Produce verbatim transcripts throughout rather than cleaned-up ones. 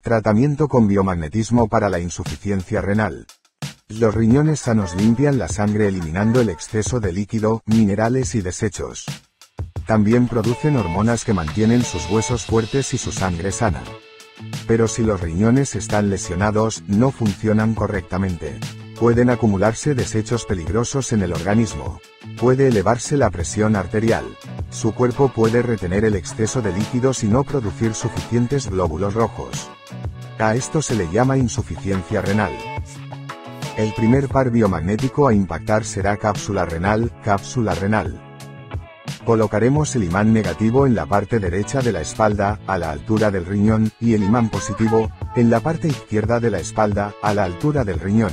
Tratamiento con biomagnetismo para la insuficiencia renal. Los riñones sanos limpian la sangre eliminando el exceso de líquido, minerales y desechos. También producen hormonas que mantienen sus huesos fuertes y su sangre sana. Pero si los riñones están lesionados, no funcionan correctamente. Pueden acumularse desechos peligrosos en el organismo. Puede elevarse la presión arterial. Su cuerpo puede retener el exceso de líquidos y no producir suficientes glóbulos rojos. A esto se le llama insuficiencia renal. El primer par biomagnético a impactar será cápsula renal, cápsula renal. Colocaremos el imán negativo en la parte derecha de la espalda, a la altura del riñón, y el imán positivo, en la parte izquierda de la espalda, a la altura del riñón.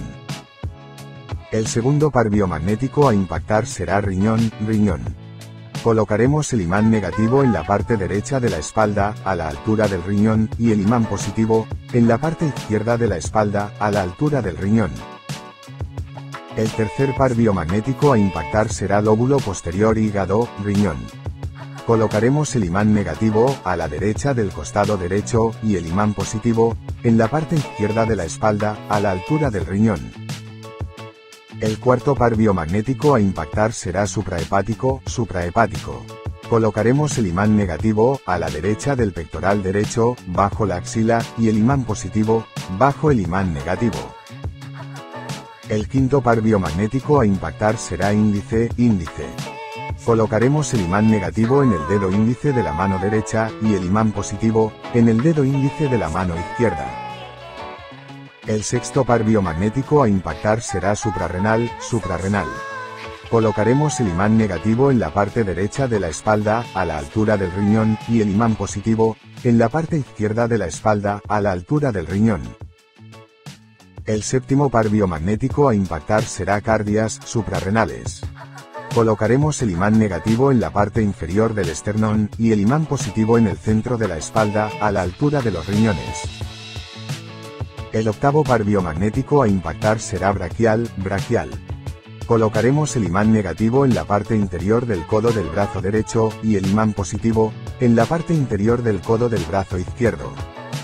El segundo par biomagnético a impactar será riñón, riñón. Colocaremos el imán negativo en la parte derecha de la espalda, a la altura del riñón, y el imán positivo, en la parte izquierda de la espalda, a la altura del riñón. El tercer par biomagnético a impactar será lóbulo posterior hígado, riñón. Colocaremos el imán negativo, a la derecha del costado derecho, y el imán positivo, en la parte izquierda de la espalda, a la altura del riñón. El cuarto par biomagnético a impactar será suprahepático, suprahepático. Colocaremos el imán negativo, a la derecha del pectoral derecho, bajo la axila, y el imán positivo, bajo el imán negativo. El quinto par biomagnético a impactar será índice, índice. Colocaremos el imán negativo en el dedo índice de la mano derecha, y el imán positivo, en el dedo índice de la mano izquierda. El sexto par biomagnético a impactar será suprarrenal, suprarrenal. Colocaremos el imán negativo en la parte derecha de la espalda, a la altura del riñón, y el imán positivo, en la parte izquierda de la espalda, a la altura del riñón. El séptimo par biomagnético a impactar será cardias, suprarrenales. Colocaremos el imán negativo en la parte inferior del esternón, y el imán positivo en el centro de la espalda, a la altura de los riñones. El octavo par biomagnético a impactar será braquial, braquial. Colocaremos el imán negativo en la parte interior del codo del brazo derecho, y el imán positivo, en la parte interior del codo del brazo izquierdo.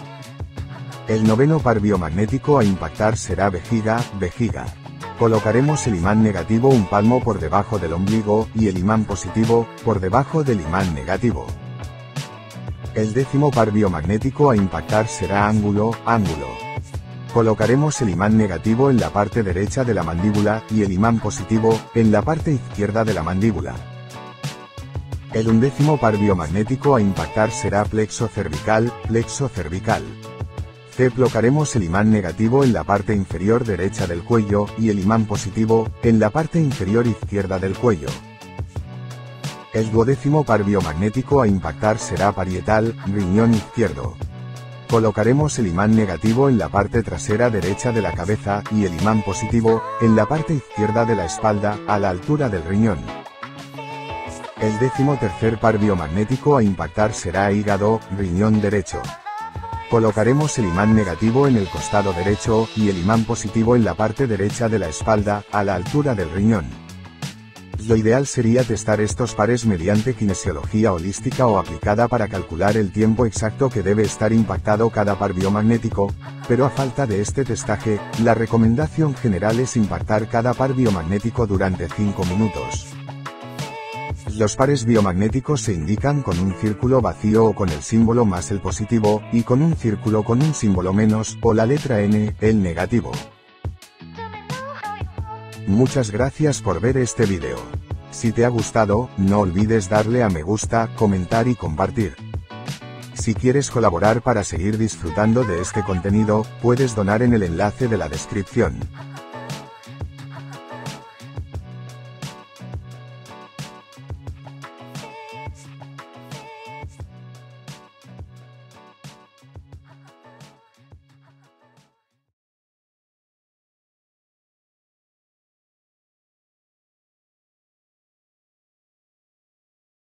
El noveno par biomagnético a impactar será vejiga, vejiga. Colocaremos el imán negativo un palmo por debajo del ombligo, y el imán positivo, por debajo del imán negativo. El décimo par biomagnético a impactar será ángulo, ángulo. Colocaremos el imán negativo en la parte derecha de la mandíbula, y el imán positivo, en la parte izquierda de la mandíbula. El undécimo par biomagnético a impactar será plexo cervical, plexo cervical. Colocaremos el imán negativo en la parte inferior derecha del cuello, y el imán positivo, en la parte inferior izquierda del cuello. El duodécimo par biomagnético a impactar será parietal, riñón izquierdo. Colocaremos el imán negativo en la parte trasera derecha de la cabeza, y el imán positivo, en la parte izquierda de la espalda, a la altura del riñón. El décimo tercer par biomagnético a impactar será hígado, riñón derecho. Colocaremos el imán negativo en el costado derecho, y el imán positivo en la parte derecha de la espalda, a la altura del riñón. Lo ideal sería testar estos pares mediante kinesiología holística o aplicada para calcular el tiempo exacto que debe estar impactado cada par biomagnético, pero a falta de este testaje, la recomendación general es impactar cada par biomagnético durante cinco minutos. Los pares biomagnéticos se indican con un círculo vacío o con el símbolo más el positivo, y con un círculo con un símbolo menos, o la letra N, el negativo. Muchas gracias por ver este video. Si te ha gustado, no olvides darle a me gusta, comentar y compartir. Si quieres colaborar para seguir disfrutando de este contenido, puedes donar en el enlace de la descripción.